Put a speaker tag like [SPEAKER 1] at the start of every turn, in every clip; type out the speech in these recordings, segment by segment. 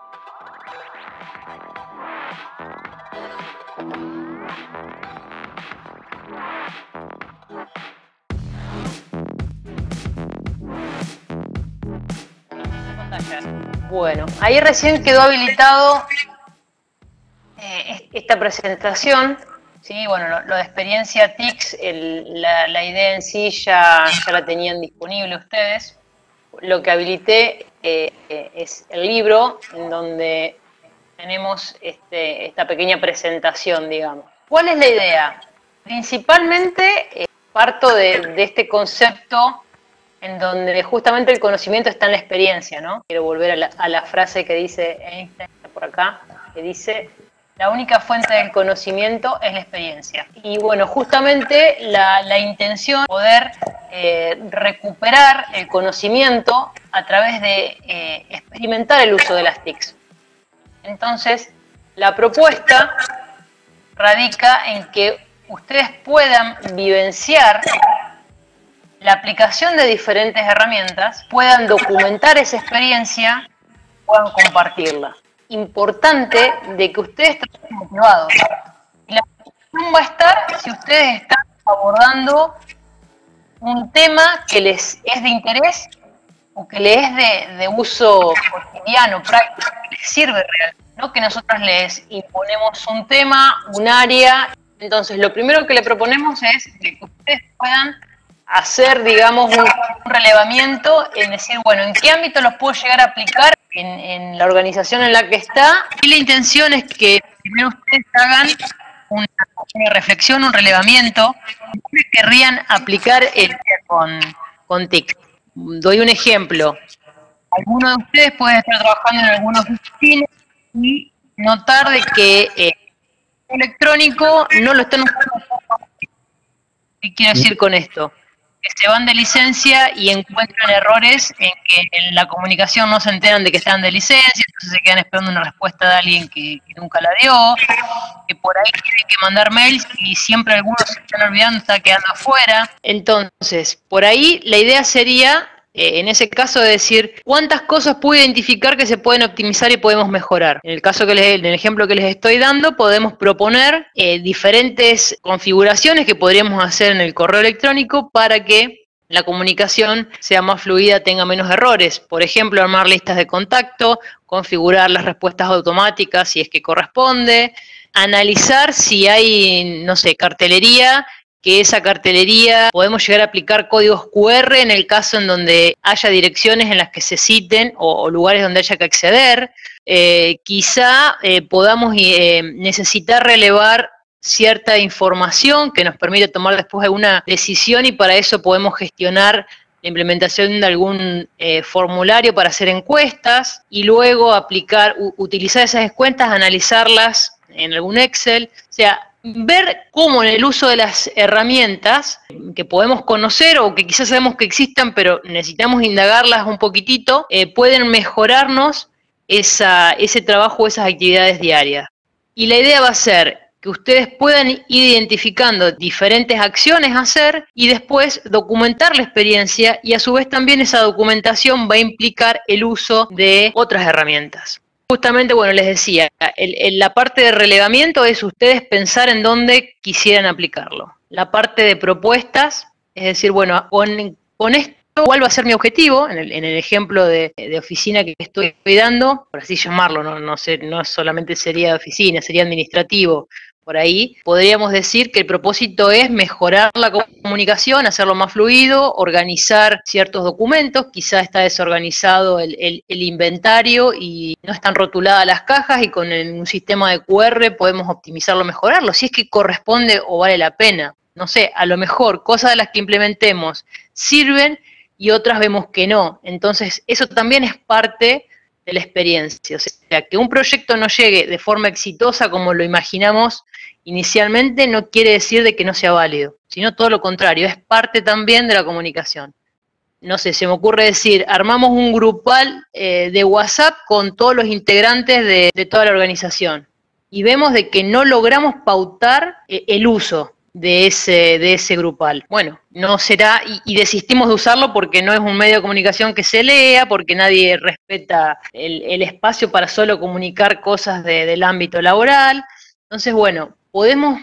[SPEAKER 1] Bueno, ahí recién quedó habilitado esta presentación. Sí, bueno, lo de experiencia TICS, la idea en sí ya la tenían disponible ustedes. Lo que habilité es el libro en donde tenemos esta pequeña presentación, digamos. ¿Cuál es la idea? Principalmente parto de este concepto en donde justamente el conocimiento está en la experiencia, ¿no? Quiero volver a la frase que dice Einstein por acá, que dice: la única fuente del conocimiento es la experiencia. Y bueno, justamente la intención es poder recuperar el conocimiento a través de experimentar el uso de las TICs. Entonces, la propuesta radica en que ustedes puedan vivenciar la aplicación de diferentes herramientas, puedan documentar esa experiencia, puedan compartirla. Importante de que ustedes estén motivados. Y la motivación va a estar si ustedes están abordando un tema que les es de interés o que les es de uso cotidiano, práctico, que les sirve realmente. No que nosotros les imponemos un tema, un área. Entonces, lo primero que le proponemos es que ustedes puedan hacer, digamos, un relevamiento en decir, bueno, ¿en qué ámbito los puedo llegar a aplicar en la organización en la que está? Y la intención es que primero ustedes hagan una reflexión, un relevamiento, ¿qué querrían aplicar con TIC? Doy un ejemplo. Algunos de ustedes pueden estar trabajando en alguna oficina y notar de que el electrónico no lo están usando. ¿Qué quiero decir con esto? Que se van de licencia y encuentran errores en que en la comunicación no se enteran de que están de licencia, entonces se quedan esperando una respuesta de alguien que nunca la dio, que por ahí tienen que mandar mails y siempre algunos se están olvidando, está quedando afuera. Entonces, por ahí la idea sería, en ese caso, de decir cuántas cosas puedo identificar que se pueden optimizar y podemos mejorar. En el caso en el ejemplo que les estoy dando, podemos proponer diferentes configuraciones que podríamos hacer en el correo electrónico para que la comunicación sea más fluida, tenga menos errores. Por ejemplo, armar listas de contacto, configurar las respuestas automáticas si es que corresponde, analizar si hay, no sé, cartelería, que esa cartelería podemos llegar a aplicar códigos QR en el caso en donde haya direcciones en las que se citen o lugares donde haya que acceder. Quizá podamos necesitar relevar cierta información que nos permite tomar después alguna decisión y para eso podemos gestionar la implementación de algún formulario para hacer encuestas y luego utilizar esas encuestas, analizarlas en algún Excel. O sea, ver cómo en el uso de las herramientas que podemos conocer o que quizás sabemos que existan, pero necesitamos indagarlas un poquitito, pueden mejorarnos ese trabajo, esas actividades diarias. Y la idea va a ser que ustedes puedan ir identificando diferentes acciones a hacer y después documentar la experiencia y a su vez también esa documentación va a implicar el uso de otras herramientas. Justamente, bueno, les decía, la parte de relevamiento es ustedes pensar en dónde quisieran aplicarlo. La parte de propuestas, es decir, bueno, con esto, ¿cuál va a ser mi objetivo? En el ejemplo de oficina que estoy dando, por así llamarlo, no solamente sería de oficina, sería administrativo. Por ahí podríamos decir que el propósito es mejorar la comunicación, hacerlo más fluido, organizar ciertos documentos, quizá está desorganizado el inventario y no están rotuladas las cajas y con un sistema de QR podemos optimizarlo, mejorarlo, si es que corresponde o vale la pena. No sé, a lo mejor cosas de las que implementemos sirven y otras vemos que no. Entonces eso también es parte de la experiencia. O sea, que un proyecto no llegue de forma exitosa como lo imaginamos inicialmente no quiere decir de que no sea válido, sino todo lo contrario, es parte también de la comunicación. No sé, se me ocurre decir, armamos un grupal de WhatsApp con todos los integrantes de toda la organización y vemos de que no logramos pautar el uso. de ese grupal. Bueno, no será, y desistimos de usarlo porque no es un medio de comunicación que se lea, porque nadie respeta el espacio para solo comunicar cosas del ámbito laboral. Entonces, bueno, podemos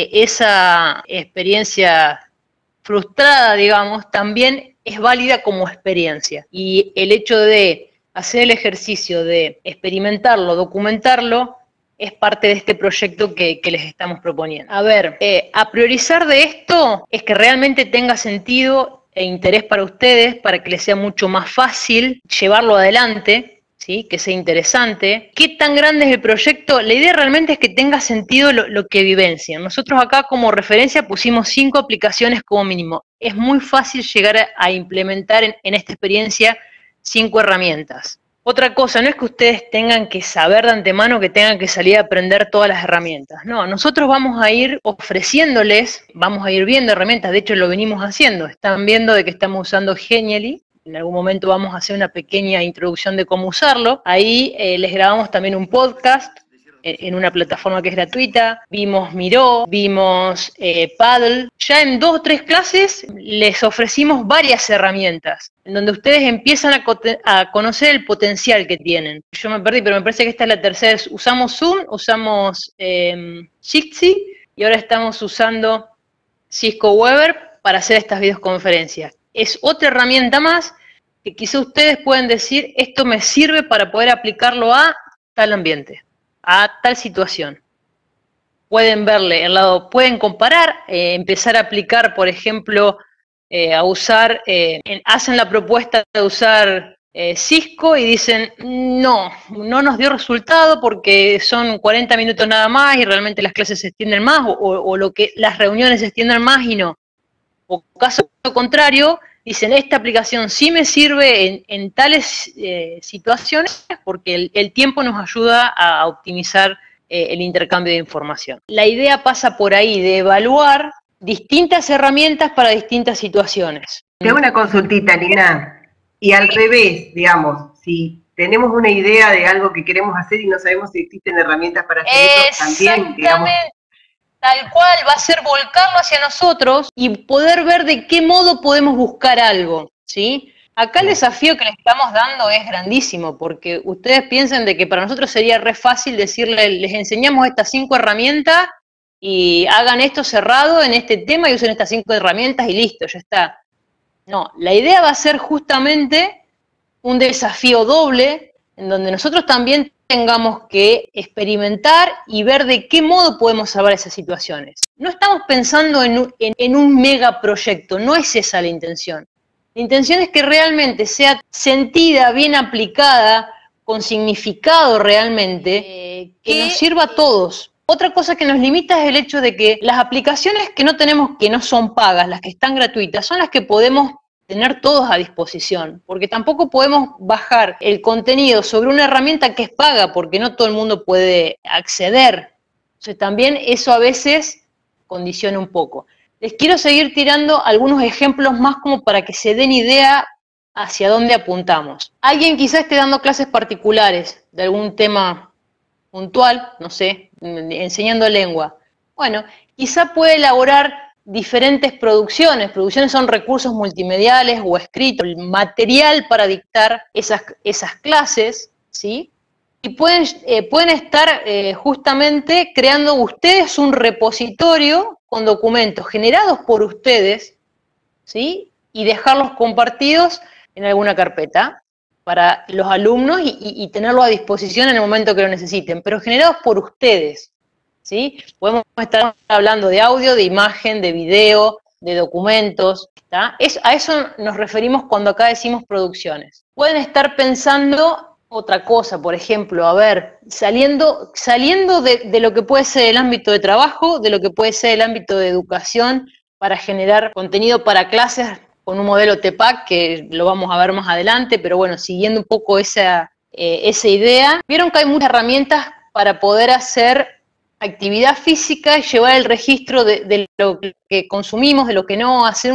[SPEAKER 1] esa experiencia frustrada, digamos, también es válida como experiencia. Y el hecho de hacer el ejercicio de experimentarlo, documentarlo, es parte de este proyecto que les estamos proponiendo. A ver, a priorizar de esto es que realmente tenga sentido e interés para ustedes, para que les sea mucho más fácil llevarlo adelante, ¿sí? Que sea interesante. ¿Qué tan grande es el proyecto? La idea realmente es que tenga sentido lo que vivencian. Nosotros acá como referencia pusimos 5 aplicaciones como mínimo. Es muy fácil llegar a implementar en esta experiencia 5 herramientas. Otra cosa, no es que ustedes tengan que saber de antemano, que tengan que salir a aprender todas las herramientas. No, nosotros vamos a ir ofreciéndoles, vamos a ir viendo herramientas, de hecho lo venimos haciendo. Están viendo de que estamos usando Genially. En algún momento vamos a hacer una pequeña introducción de cómo usarlo. Ahí les grabamos también un podcast en una plataforma que es gratuita. Vimos Miro, vimos Paddle. Ya en 2 o 3 clases les ofrecimos varias herramientas en donde ustedes empiezan a conocer el potencial que tienen. Yo me perdí, pero me parece que esta es la tercera. Usamos Zoom, usamos Jitsi y ahora estamos usando Cisco Weber para hacer estas videoconferencias. Es otra herramienta más que quizá ustedes pueden decir, esto me sirve para poder aplicarlo a tal ambiente, a tal situación. Pueden verle el lado, pueden comparar, empezar a aplicar, por ejemplo, a usar, hacen la propuesta de usar Cisco y dicen, no nos dio resultado porque son 40 minutos nada más y realmente las clases se extienden más o las reuniones se extienden más y no. O caso contrario, dicen, esta aplicación sí me sirve en tales situaciones porque el tiempo nos ayuda a optimizar el intercambio de información. La idea pasa por ahí, de evaluar distintas herramientas para distintas situaciones.
[SPEAKER 2] Te hago una consultita, Nina. Y al revés, digamos, si tenemos una idea de algo que queremos hacer y no sabemos si existen herramientas para hacer eso, también, digamos.
[SPEAKER 1] Tal cual, va a ser volcarlo hacia nosotros y poder ver de qué modo podemos buscar algo, ¿sí? Acá el desafío que les estamos dando es grandísimo, porque ustedes piensan de que para nosotros sería re fácil decirle, les enseñamos estas 5 herramientas y hagan esto cerrado en este tema y usen estas 5 herramientas y listo, ya está. No, la idea va a ser justamente un desafío doble, en donde nosotros también tengamos que experimentar y ver de qué modo podemos salvar esas situaciones. No estamos pensando en un megaproyecto, no es esa la intención. La intención es que realmente sea sentida, bien aplicada, con significado realmente, que nos sirva a todos. Otra cosa que nos limita es el hecho de que las aplicaciones que no tenemos, que no son pagas, las que están gratuitas, son las que podemos tener todos a disposición, porque tampoco podemos bajar el contenido sobre una herramienta que es paga, porque no todo el mundo puede acceder. Entonces también eso a veces condiciona un poco. Les quiero seguir tirando algunos ejemplos más como para que se den idea hacia dónde apuntamos. Alguien quizás esté dando clases particulares de algún tema puntual, no sé, enseñando lengua. Bueno, quizá puede elaborar diferentes producciones. Producciones son recursos multimediales o escritos, material para dictar esas clases, ¿sí? Y pueden estar justamente creando ustedes un repositorio con documentos generados por ustedes, ¿sí? Y dejarlos compartidos en alguna carpeta para los alumnos y tenerlo a disposición en el momento que lo necesiten, pero generados por ustedes, ¿sí? Podemos estar hablando de audio, de imagen, de video, de documentos, ¿tá? A eso nos referimos cuando acá decimos producciones. Pueden estar pensando otra cosa, por ejemplo, a ver, saliendo de lo que puede ser el ámbito de trabajo, de lo que puede ser el ámbito de educación, para generar contenido para clases con un modelo TPAC, que lo vamos a ver más adelante, pero bueno, siguiendo un poco esa idea, vieron que hay muchas herramientas para poder hacer actividad física y llevar el registro de lo que consumimos, de lo que no, hacer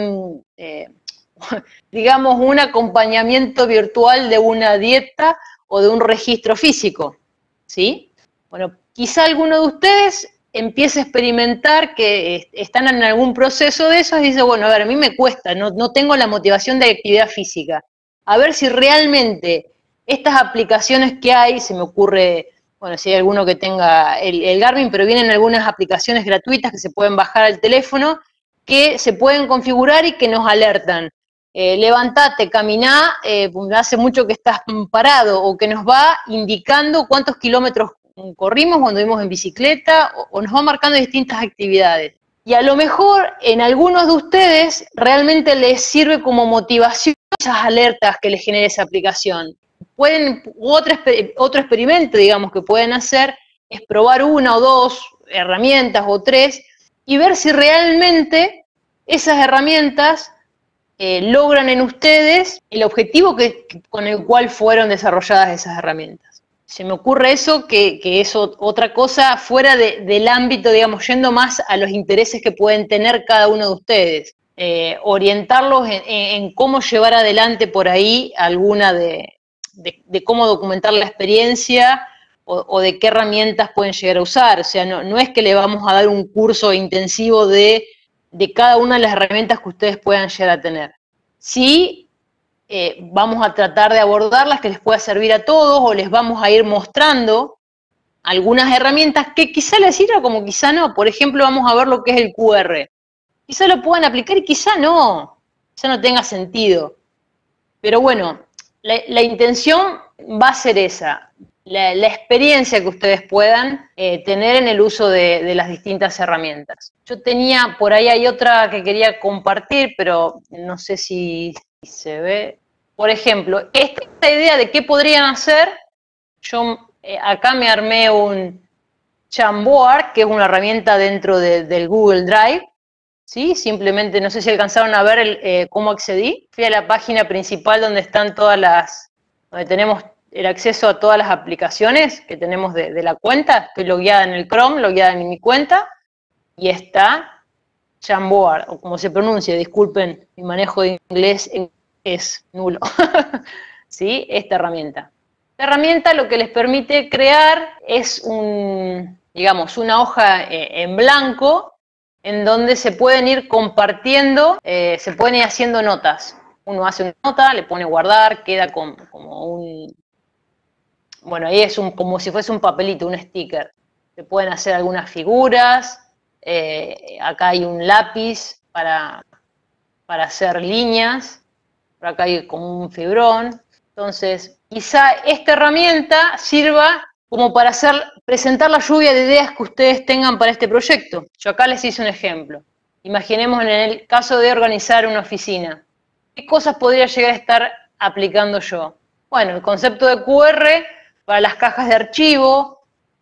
[SPEAKER 1] digamos, un acompañamiento virtual de una dieta o de un registro físico, ¿sí? Bueno, quizá alguno de ustedes empieza a experimentar que están en algún proceso de eso y dice, bueno, a ver, a mí me cuesta, no tengo la motivación de actividad física. A ver si realmente estas aplicaciones que hay, se me ocurre, bueno, si hay alguno que tenga el Garmin, pero vienen algunas aplicaciones gratuitas que se pueden bajar al teléfono, que se pueden configurar y que nos alertan. Levantate, caminá, hace mucho que estás parado, o que nos va indicando cuántos kilómetros corrimos cuando vimos en bicicleta, o nos va marcando distintas actividades. Y a lo mejor en algunos de ustedes realmente les sirve como motivación esas alertas que les genera esa aplicación. Otro experimento, digamos, que pueden hacer es probar una o dos herramientas o tres y ver si realmente esas herramientas logran en ustedes el objetivo con el cual fueron desarrolladas esas herramientas. Se me ocurre eso, que es otra cosa fuera del ámbito, digamos, yendo más a los intereses que pueden tener cada uno de ustedes. Orientarlos en cómo llevar adelante por ahí alguna de cómo documentar la experiencia o de qué herramientas pueden llegar a usar. O sea, no es que le vamos a dar un curso intensivo de cada una de las herramientas que ustedes puedan llegar a tener. Sí, vamos a tratar de abordarlas que les pueda servir a todos, o les vamos a ir mostrando algunas herramientas que quizá les sirva como quizá no. Por ejemplo, vamos a ver lo que es el QR. Quizá lo puedan aplicar y quizá no tenga sentido. Pero bueno, la intención va a ser esa, la experiencia que ustedes puedan tener en el uso de las distintas herramientas. Yo tenía, por ahí hay otra que quería compartir, pero no sé si se ve. Por ejemplo, esta idea de qué podrían hacer, yo acá me armé un Jamboard, que es una herramienta dentro del Google Drive, ¿sí? Simplemente, no sé si alcanzaron a ver cómo accedí. Fui a la página principal donde están donde tenemos el acceso a todas las aplicaciones que tenemos de la cuenta. Estoy logueada en el Chrome, logueada en mi cuenta, y está Jamboard, o como se pronuncia, disculpen, mi manejo de inglés es nulo. ¿Sí? Esta herramienta. Esta herramienta lo que les permite crear es digamos, una hoja en blanco en donde se pueden ir compartiendo, se pueden ir haciendo notas. Uno hace una nota, le pone guardar, queda como un... Bueno, ahí es como si fuese un papelito, un sticker. Se pueden hacer algunas figuras, acá hay un lápiz para hacer líneas, por acá hay como un fibrón. Entonces, quizá esta herramienta sirva como para presentar la lluvia de ideas que ustedes tengan para este proyecto. Yo acá les hice un ejemplo. Imaginemos en el caso de organizar una oficina. ¿Qué cosas podría llegar a estar aplicando yo? Bueno, el concepto de QR para las cajas de archivo,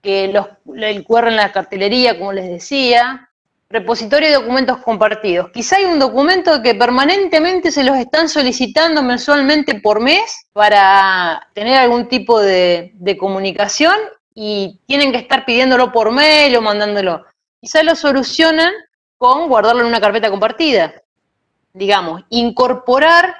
[SPEAKER 1] el QR en la cartelería, como les decía, repositorio de documentos compartidos. Quizá hay un documento que permanentemente se los están solicitando mensualmente por mes para tener algún tipo de comunicación y tienen que estar pidiéndolo por mail o mandándolo. Quizá lo solucionan con guardarlo en una carpeta compartida. Digamos, incorporar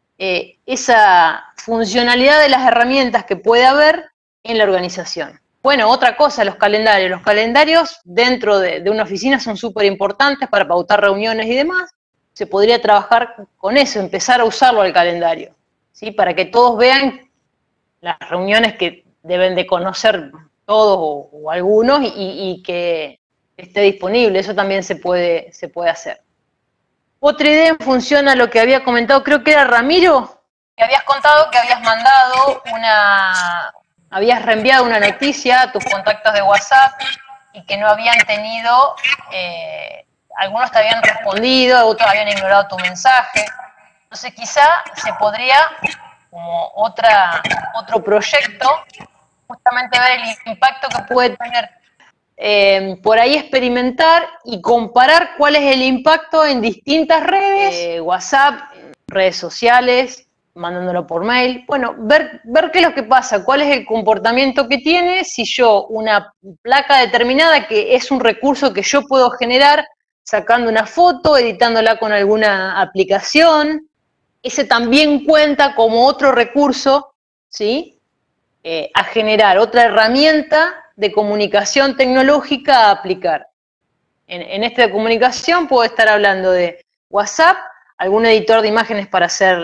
[SPEAKER 1] esa funcionalidad de las herramientas que puede haber en la organización. Bueno, otra cosa, los calendarios. Los calendarios dentro de una oficina son súper importantes para pautar reuniones y demás. Se podría trabajar con eso, empezar a usarlo al calendario, ¿sí? Para que todos vean las reuniones que deben de conocer todos o algunos y que esté disponible. Eso también se puede hacer. Otra idea en función a lo que había comentado, creo que era Ramiro, que habías contado que habías reenviado una noticia a tus contactos de WhatsApp y que no habían tenido, algunos te habían respondido, otros habían ignorado tu mensaje. Entonces quizá se podría, como otro proyecto, justamente ver el impacto que puede tener. Por ahí experimentar y comparar cuál es el impacto en distintas redes, WhatsApp, redes sociales, mandándolo por mail. Bueno, ver qué es lo que pasa, cuál es el comportamiento que tiene, si yo una placa determinada, que es un recurso que yo puedo generar sacando una foto, editándola con alguna aplicación, ese también cuenta como otro recurso, ¿sí? A generar otra herramienta de comunicación tecnológica a aplicar. En esta de comunicación puedo estar hablando de WhatsApp, algún editor de imágenes para hacer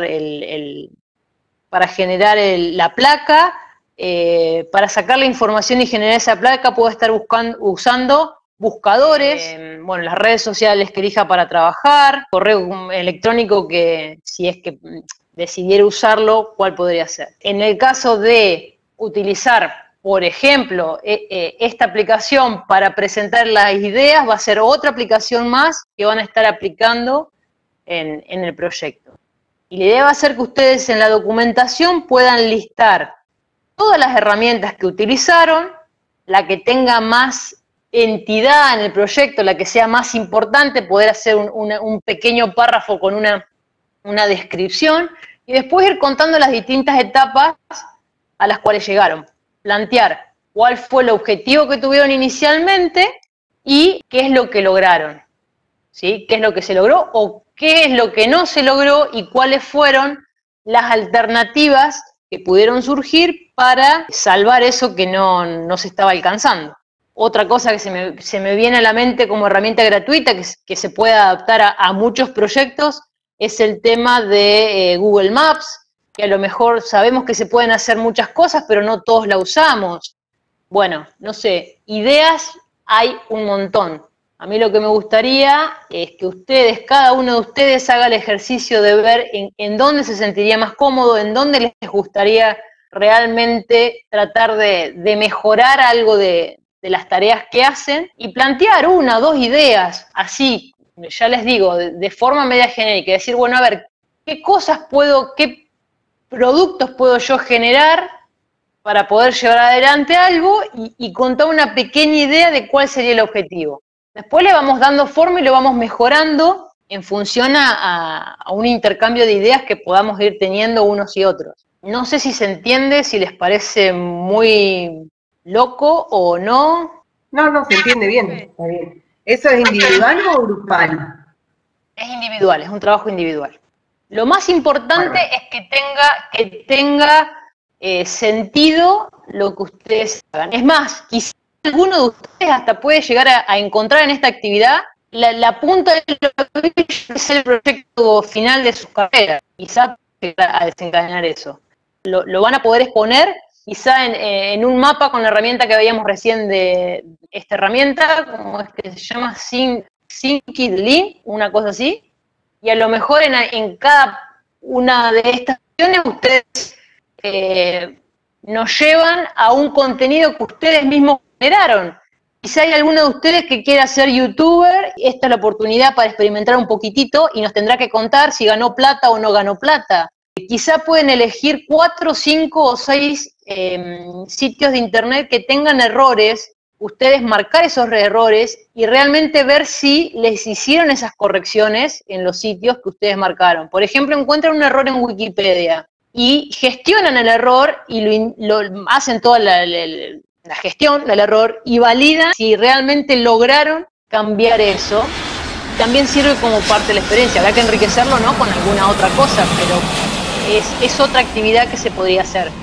[SPEAKER 1] para generar la placa, para sacar la información y generar esa placa puedo estar usando buscadores, bueno, las redes sociales que elija para trabajar, correo electrónico que si es que decidiera usarlo, ¿cuál podría ser? En el caso de utilizar, por ejemplo, esta aplicación para presentar las ideas, va a ser otra aplicación más que van a estar aplicando en el proyecto. Y la idea va a ser que ustedes en la documentación puedan listar todas las herramientas que utilizaron, la que tenga más entidad en el proyecto, la que sea más importante, poder hacer un pequeño párrafo con una descripción, y después ir contando las distintas etapas a las cuales llegaron. Plantear cuál fue el objetivo que tuvieron inicialmente y qué es lo que lograron, ¿sí? ¿Qué es lo que se logró o qué es lo que no se logró y cuáles fueron las alternativas que pudieron surgir para salvar eso que no se estaba alcanzando? Otra cosa que se me viene a la mente como herramienta gratuita que se puede adaptar a muchos proyectos es el tema de Google Maps, que a lo mejor sabemos que se pueden hacer muchas cosas, pero no todos la usamos. Bueno, no sé, ideas hay un montón. A mí lo que me gustaría es que ustedes, cada uno de ustedes haga el ejercicio de ver en dónde se sentiría más cómodo, en dónde les gustaría realmente tratar de mejorar algo de las tareas que hacen y plantear una o dos ideas, así, ya les digo, de forma media genérica, y decir, bueno, a ver, ¿qué productos puedo yo generar para poder llevar adelante algo y contar una pequeña idea de cuál sería el objetivo? Después le vamos dando forma y lo vamos mejorando en función a un intercambio de ideas que podamos ir teniendo unos y otros. No sé si se entiende, si les parece muy loco o no.
[SPEAKER 2] No, se entiende bien, está bien. ¿Eso es individual o grupal?
[SPEAKER 1] Es individual, es un trabajo individual. Lo más importante es que tenga sentido lo que ustedes hagan. Es más, quizás alguno de ustedes hasta puede llegar a encontrar en esta actividad la punta de lo que es el proyecto final de sus carreras. Quizás a desencadenar eso. Lo van a poder exponer quizá en un mapa con la herramienta que veíamos recién de esta herramienta, como es que se llama Synced, una cosa así, y a lo mejor en cada una de estas acciones ustedes nos llevan a un contenido que ustedes mismos generaron. Quizá hay alguno de ustedes que quiera ser youtuber, esta es la oportunidad para experimentar un poquitito y nos tendrá que contar si ganó plata o no ganó plata. Quizá pueden elegir 4, 5 o 6 sitios de internet que tengan errores, ustedes marcar esos errores y realmente ver si les hicieron esas correcciones en los sitios que ustedes marcaron. Por ejemplo, encuentran un error en Wikipedia y gestionan el error y lo hacen toda la gestión del error y validan si realmente lograron cambiar eso. También sirve como parte de la experiencia. Habrá que enriquecerlo, ¿no?, con alguna otra cosa, pero es otra actividad que se podría hacer.